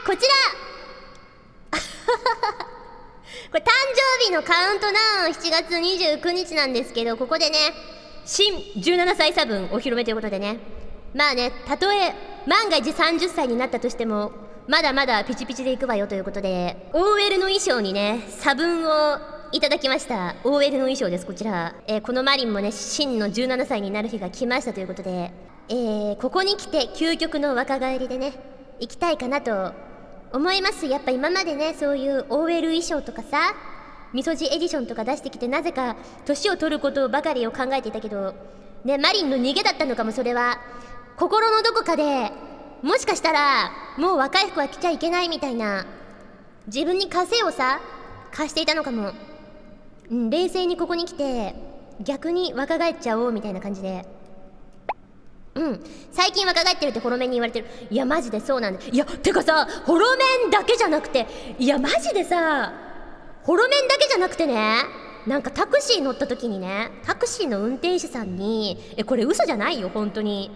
こちらこれ誕生日のカウントダウン7月29日なんですけど、ここでね、新17歳差分お披露目ということでね、まあね、たとえ万が一30歳になったとしてもまだまだピチピチでいくわよということで、 OL の衣装にね差分をいただきました。 OL の衣装です、こちら。このマリンもね、真の17歳になる日が来ましたということで、ここに来て究極の若返りでね行きたいかなと思います。やっぱ今までね、そういう OL 衣装とかさ、みそじエディションとか出してきて、なぜか年を取ることばかりを考えていたけどね、マリンの逃げだったのかも。それは心のどこかで、もしかしたらもう若い服は着ちゃいけないみたいな、自分に枷をさ貸していたのかも。冷静にここに来て逆に若返っちゃおうみたいな感じで、最近若返ってるってホロメンに言われてる。いやマジでそうなんだ。いやてかさ、ホロメンだけじゃなくて、いやマジでさ、ホロメンだけじゃなくてね、なんかタクシー乗った時にね、タクシーの運転手さんに、これ嘘じゃないよ本当に、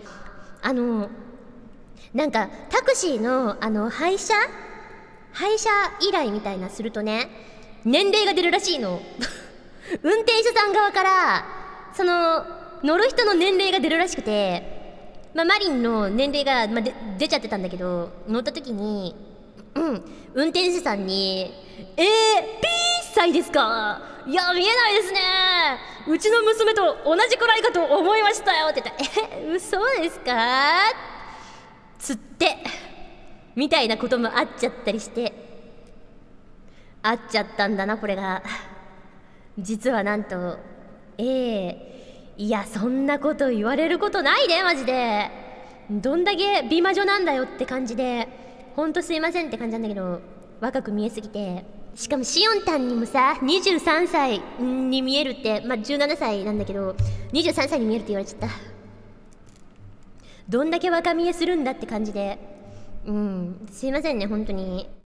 なんかタクシーの配車依頼みたいなするとね、年齢が出るらしいの運転手さん側からその乗る人の年齢が出るらしくて、マリンの年齢が、出ちゃってたんだけど、乗った時に運転手さんに「ピー歳ですか？いや見えないですね、うちの娘と同じくらいかと思いましたよ」って言ったら「嘘ですか？」つってみたいなこともあっちゃったりして、あっちゃったんだなこれが。実はなんといやそんなこと言われることないでマジで。どんだけ美魔女なんだよって感じで、ほんとすいませんって感じなんだけど、若く見えすぎて。しかもシオンタンにもさ23歳に見えるって、17歳なんだけど23歳に見えるって言われちゃった。どんだけ若見えするんだって感じで、すいませんね本当に。